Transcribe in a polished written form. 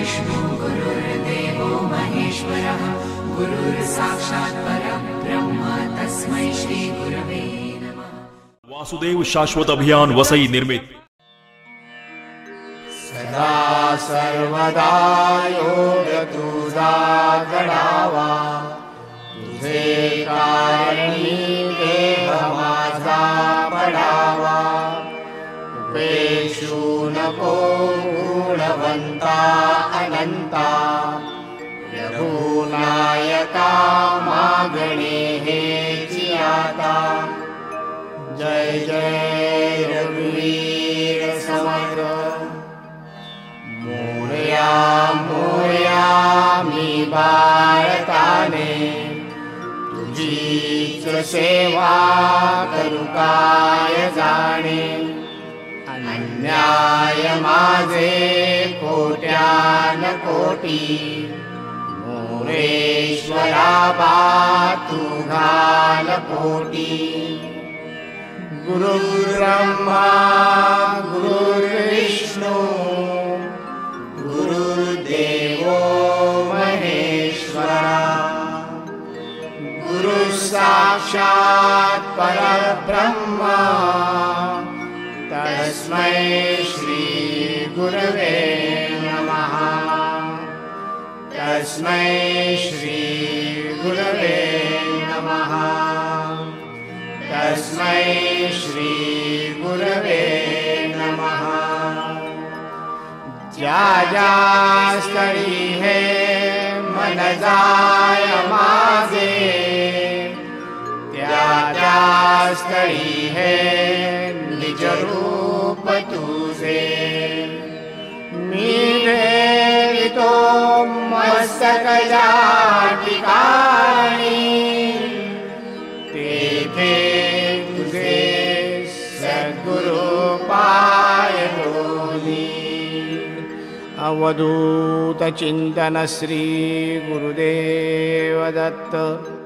गुरुर्विष्णु गुरुर्देवो महेश्वरः गुरुर्साक्षात् परब्रह्म तस्मै श्री गुरवे नमः। वासुदेव शाश्वत अभियान वसई निर्मित सदा सर्वदा योग तुझा घडावा, तुझे कारणी देह माझा पडावा। उपेक्षू नको गुणवंता अनंता, रघुनायका मागणे हेची आता। जय जय रघुवीर समर्थ, मोरया मोरया मी भारताने, तुझीच सेवा करू काय जाणे। अन्याय माझे कोट्यान कोटी, मोरेश्वरा बा तू घाल पोटी। गुरुर्ब्रह्मा गुरुर्विष्णु गुरुर्देवो महेश्वरा, गुरु साक्षात् परब्रह्म तस्मै श्री गुरवे नमः। तस्मै श्री गुरवे नमः। तस्मै श्री गुरवे नमः। ज्या ज्या स्थळी हे मन जाय माझे, त्या त्या स्थळी हे निज रूप तुझे। मी ठेवितो मस्तक ज्या ठिकाणी, तेथे तुझे सद्गुरु पाय दोनी। अवधूत चिंतन श्री गुरुदेव दत्त।